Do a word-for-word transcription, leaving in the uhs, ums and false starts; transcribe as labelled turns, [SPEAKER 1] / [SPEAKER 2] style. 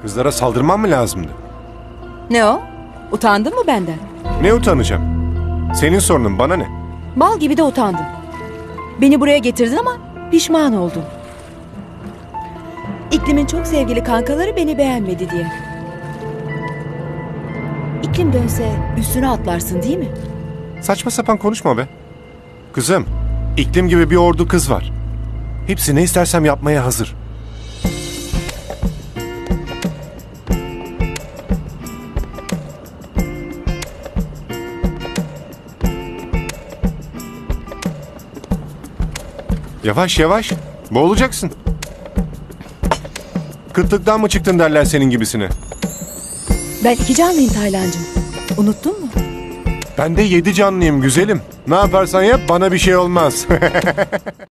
[SPEAKER 1] Kızlara saldırmam mı lazımdı?
[SPEAKER 2] Ne o? Utandın mı benden?
[SPEAKER 1] Ne utanacağım? Senin sorunun, bana ne?
[SPEAKER 2] Bal gibi de utandın. Beni buraya getirdin ama pişman oldun. İklim'in çok sevgili kankaları beni beğenmedi diye. İklim dönse üstüne atlarsın değil mi?
[SPEAKER 1] Saçma sapan konuşma be. Kızım, iklim gibi bir ordu kız var. Hepsi ne istersem yapmaya hazır. Yavaş yavaş, boğulacaksın. Kıtlıktan mı çıktın derler senin gibisine.
[SPEAKER 2] Ben iki canlıyım Taylancığım. Unuttun mu?
[SPEAKER 1] Ben de yedi canlıyım güzelim. Ne yaparsan yap bana bir şey olmaz.